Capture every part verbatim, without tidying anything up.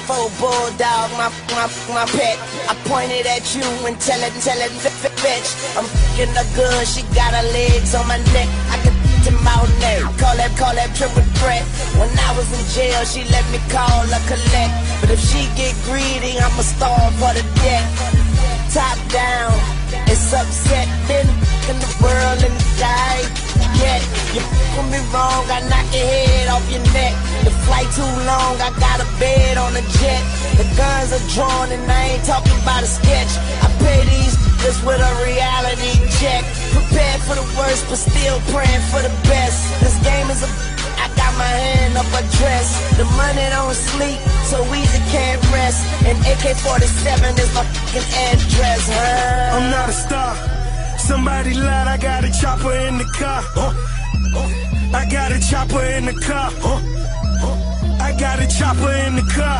four bulldog, my, my, my pet. I pointed at you and tell it, tell it, bitch. I'm f***ing her good, she got her legs on my neck. I can f*** him out neck, call that, call that triple threat. When I was in jail, she let me call her collect. But if she get greedy, I'ma starve for the debt. Top down, it's upset, been in the world and die. Yet, you f***ing me wrong, I knock your head off your neck. The flight too long, I got a bed on the jet. The guns are drawn and I ain't talking about a sketch. I pay these just with a reality check. Prepared for the worst, but still praying for the best. This game is a I got my hand up a dress. The money don't sleep, so easy can't rest. And A K forty-seven is my fucking address, huh? I'm not a star. Somebody lied, I got a chopper in the car. Huh? Huh? I got a chopper in the car. Huh? Huh? I got a chopper in the car.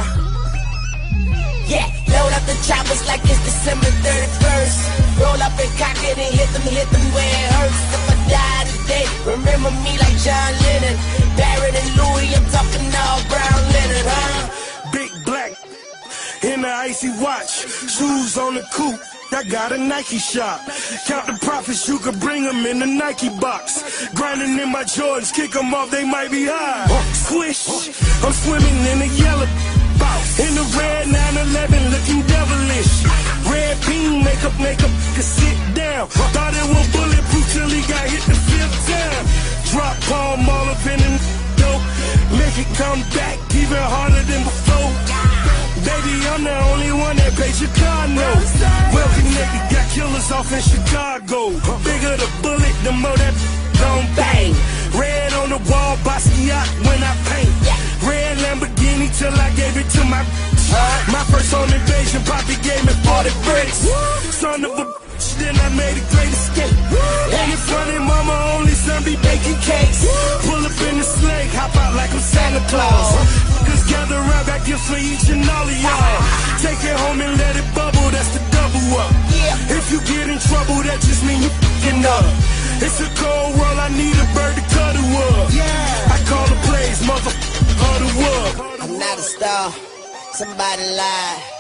Yeah, load up the choppers like it's December thirty-first. Roll up and cock it and hit them, hit them where it hurts. If I die today, remember me like John Lennon. Barrett and Louis, I'm talking all brown linen, huh? Big black in the icy watch, shoes on the coupe. I got a Nike shop. Count the profits, you could bring them in the Nike box. Grinding in my Jordans, kick them off, they might be high. Swish, I'm swimming in the yellow box. In the red nine eleven, looking devilish. Red beam, makeup, makeup, could sit down. Thought it was bulletproof till he got hit the fifth time. Drop palm all up in the dope. Make it come back even harder than before. Baby, I'm the only one that pays your car note. Well connected, got killers off in Chicago. Bigger the bullet, the more that gon' bang. Red on the wall, Basquiat when I paint. Red Lamborghini till I gave it to my My first home invasion, Poppy gave me forty bricks. Son of a bitch, then I made a great escape. And in front of mama, only son be baking cakes. Pull up in the sleigh, hop out like I'm Santa Claus. Cause gather around, got gifts for each and all of y'all. Take it home and let it bubble, that's the double up. If you get in trouble, that just mean you f***ing up. It's a cold world, I need a bird to cuddle up. I call the plays, motherfucker, of the world. I'm not a star, somebody lied.